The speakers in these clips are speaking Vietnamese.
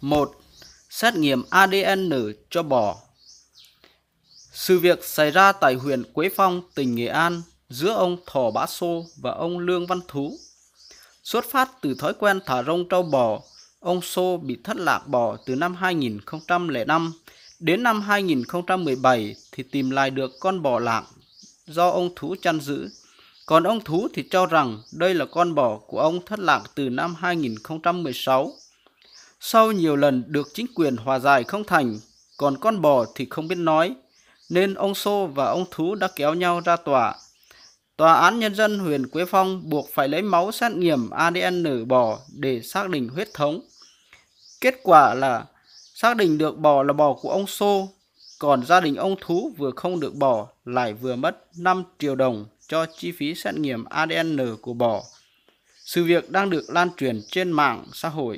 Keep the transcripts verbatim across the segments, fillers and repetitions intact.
một. Xét nghiệm a đê en cho bò. Sự việc xảy ra tại huyện Quế Phong, tỉnh Nghệ An giữa ông Thỏ Bá Xô và ông Lương Văn Thú. Xuất phát từ thói quen thả rông trâu bò, ông Xô bị thất lạc bò từ năm hai nghìn không trăm lẻ năm. Đến năm hai nghìn không trăm mười bảy thì tìm lại được con bò lạng do ông Thú chăn giữ. Còn ông Thú thì cho rằng đây là con bò của ông thất lạc từ năm hai nghìn không trăm mười sáu. Sau nhiều lần được chính quyền hòa giải không thành, còn con bò thì không biết nói, nên ông Xô và ông Thú đã kéo nhau ra tòa. Tòa án Nhân dân huyện Quế Phong buộc phải lấy máu xét nghiệm a đê en bò để xác định huyết thống. Kết quả là xác định được bò là bò của ông Xô, còn gia đình ông Thú vừa không được bò lại vừa mất năm triệu đồng cho chi phí xét nghiệm a đê en của bò. Sự việc đang được lan truyền trên mạng xã hội.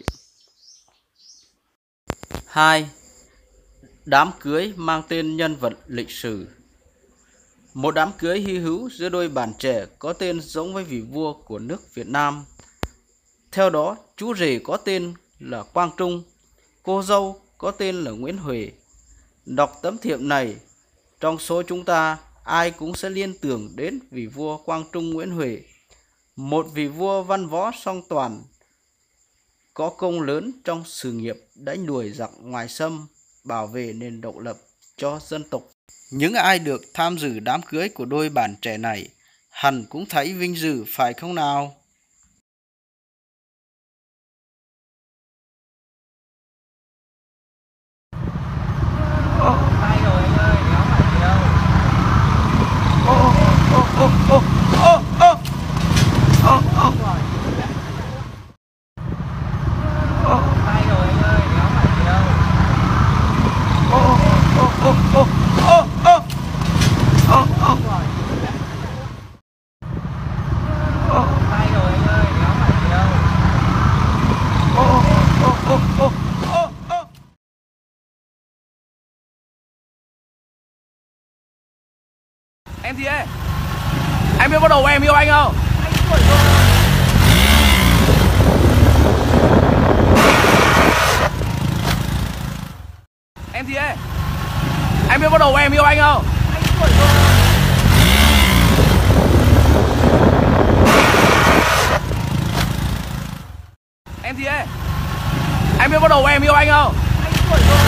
hai. Đám cưới mang tên nhân vật lịch sử. Một đám cưới hy hữu giữa đôi bạn trẻ có tên giống với vị vua của nước Việt Nam. Theo đó, chú rể có tên là Quang Trung, cô dâu có tên là Nguyễn Huệ. Đọc tấm thiệp này, trong số chúng ta ai cũng sẽ liên tưởng đến vị vua Quang Trung Nguyễn Huệ, một vị vua văn võ song toàn, có công lớn trong sự nghiệp đánh đuổi giặc ngoại xâm, bảo vệ nền độc lập cho dân tộc. Những ai được tham dự đám cưới của đôi bạn trẻ này hẳn cũng thấy vinh dự phải không nào? Tay rồi anh ơi, kéo phải gì đâu. Ô ô ô ô ô ô ô ô ô Tay rồi anh ơi, kéo phải gì đâu. ô ô ô ô ô ô ô ô Tay rồi anh ơi, kéo phải gì đâu. ô ô ô ô ô ô. Em gì ấy? Em biết bắt đầu em yêu anh không? Anh tuổi rồi. Em gì ấy? Em biết bắt đầu em yêu anh không? Anh tuổi rồi. Em gì ấy? Em biết bắt đầu em yêu anh không? Anh tuổi rồi.